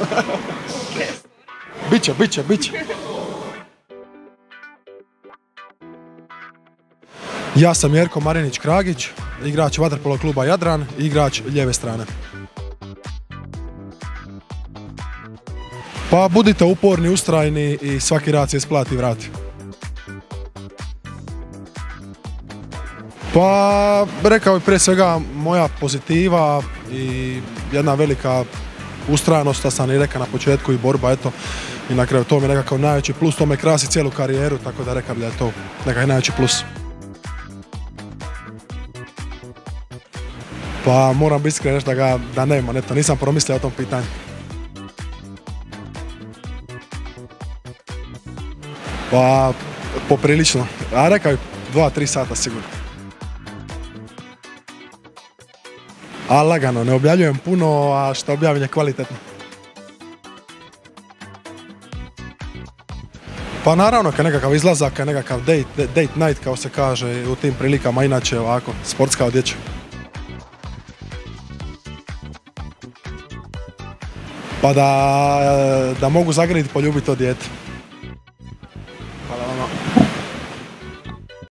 Biće. Ja sam Jerko Marinić-Kragić, igrač vaterpolo kluba Jadran, igrač lijeve strane. Pa budite uporni, ustrajni i svaki rad se isplati i vrati. Pa rekao bih prije svega moja pozitiva i jedna velika ustrajanost, da sam i rekao na početku, i borba, eto. I na kraju to mi je nekakav najveći plus, to me krasi cijelu karijeru, tako da rekao da je to nekakav najveći plus. Pa moram biti iskren reći da nema, eto, nisam promislio o tom pitanju. Pa poprilično, a rekao 2-3 sata sigurno. A lagano, ne objavljujem puno, a što objavim je kvalitetno. Pa naravno, kad nekakav izlazak, kad nekakav date night, kao se kaže u tim prilikama, inače ovako, sportska odjeća. Pa da mogu zagrliti, poljubiti to dijete.